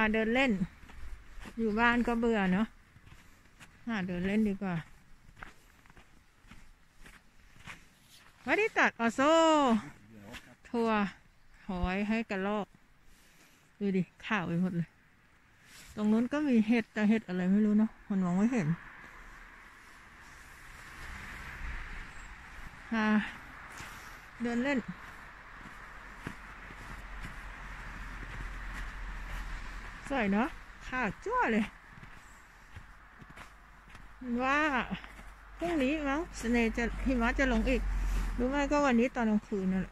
เดินเล่นอยู่บ้านก็เบื่อเนาะเดินเล่นดีกว่าวันนี้ตัดออโซ่ทัวร์หอยให้กระรอกดูดิข่าวไปหมดเลยตรงนู้นก็มีเห็ดแต่เห็ดอะไรไม่รู้เนาะมันมองไม่เห็นเดินเล่นสวยเนาะข่าวจ้วเลยว่าพรุ่งนี้มั้งสเนจะหิมะจะลงอีกรู้ไหมก็วันนี้ตอนกลางคืนนั่นแหละ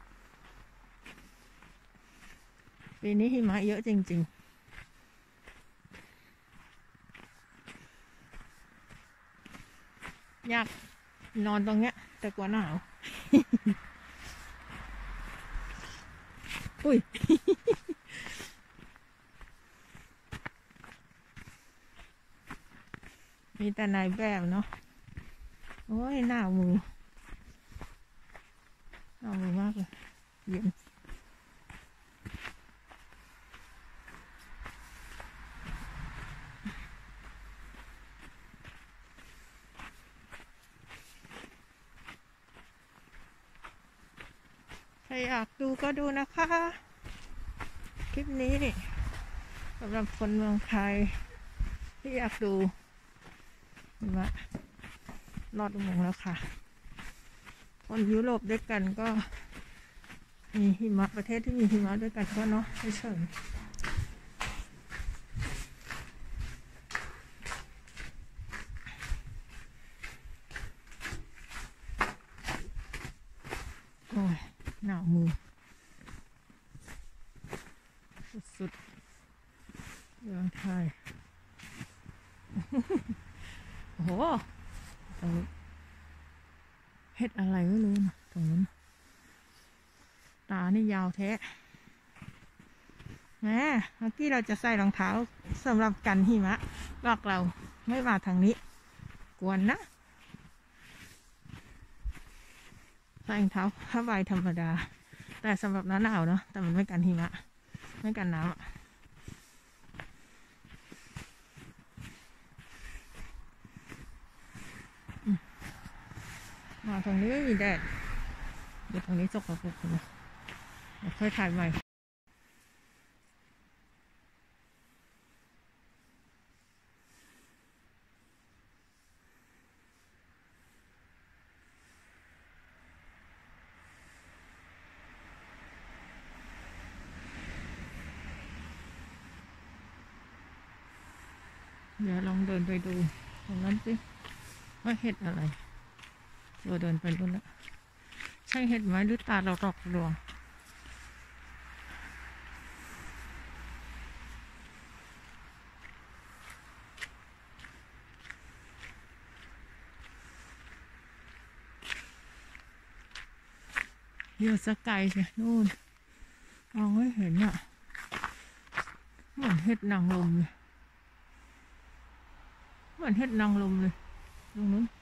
ปีนี้หิมะเยอะจริงๆอยากนอนตรงเนี้ยแต่กลัวหนาว อุ้ย มีแต่นายแบบเนาะโอ้ยหนาวมือมากเลยเย็นใครอยากดูก็ดูนะคะคลิปนี้นี่สำหรับคนเมืองไทยที่อยากดูหิมะรอดอุโมงค์แล้วค่ะคนยุโรปด้วยกันก็มีหิมะประเทศที่มีหิมะด้วยกันก็เนาะเฉยโอ้ยหนาวมือสุดๆเมืองไทยโอ้โหตรงนี้เห็ดอะไรไม่รู้นะตรงนั้นตานี่ยาวแท้แหมเมื่อกี้เราจะใส่รองเท้าสำหรับกันหิมะบอกเราไม่มาทางนี้กวนนะใส่รองเท้าผ้าใบธรรมดาแต่สำหรับหน้าหนาวเนาะแต่มันไม่กันหิมะไม่กันน้ำมาตรงนี้ไม่มีแดดเดี๋ยวตรงนี้สกปรกนะเดี๋ยวค่อยถ่ายใหม่เดี๋ยวลองเดินไปดูตรงนั้นสิว่าเห็ดอะไรเราเดินไปดูแล้วใช่เห็ดไหมหรือตาเราหลอกลวงเดี๋ยวสักไกลสินู่นมองไม่เห็นอ่ะเหมือนเห็ดนางรมเลยเหมือนเห็ดนางรมเลยตรงนู้น